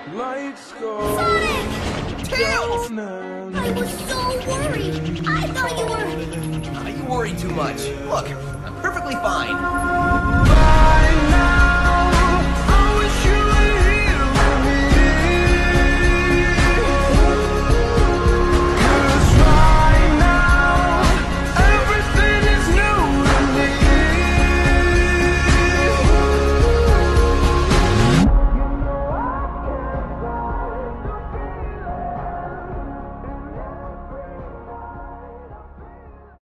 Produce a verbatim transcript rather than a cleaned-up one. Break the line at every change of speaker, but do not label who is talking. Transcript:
Lights go
Sonic!
Tails!
down.
I was so worried. I thought you were...
Uh, you worry too much. Look, I'm perfectly fine.